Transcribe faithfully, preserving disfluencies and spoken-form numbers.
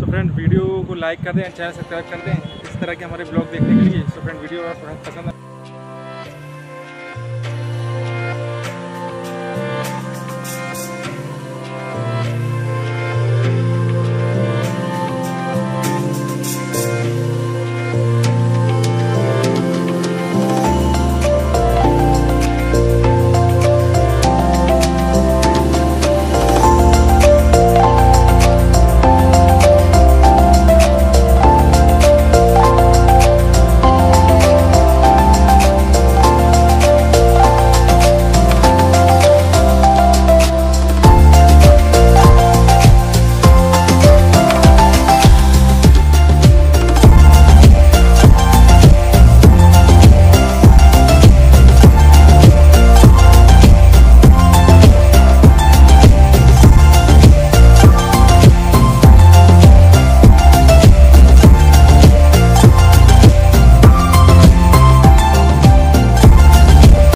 तो friend video को like कर दें, चैनल सब्सक्राइब कर दें इस तरह के हमारे ब्लॉग देखने के लिए। तो फ्रेंड वीडियो अगर पसंद